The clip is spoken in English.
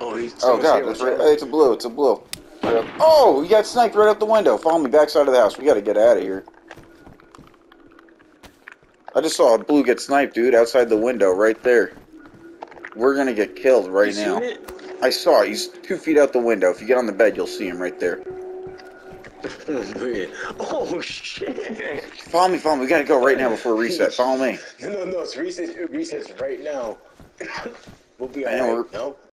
he's Oh god, that's right. Hey, it's a blue. It's a blue. Oh, you got sniped right out the window. Follow me backside of the house. We gotta get out of here. I just saw a blue get sniped, dude, outside the window right there. We're gonna get killed right you now. Seen it? I saw it. He's 2 feet out the window. If you get on the bed, you'll see him right there. Oh shit! Follow me, follow me. We gotta go right now before reset. Follow me. No, it's reset. It resets right now. We'll be I know alright. No.